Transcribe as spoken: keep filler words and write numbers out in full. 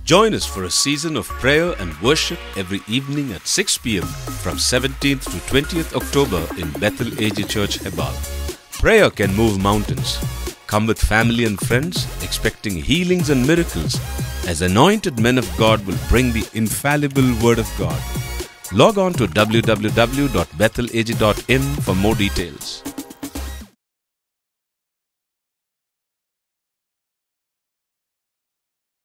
Join us for a season of prayer and worship every evening at six p.m. from seventeenth to twentieth October in Bethel A G Church, Hebal. Prayer can move mountains. Come with family and friends, expecting healings and miracles, as anointed men of God will bring the infallible Word of God. Log on to w w w dot bethel a g dot in for more details.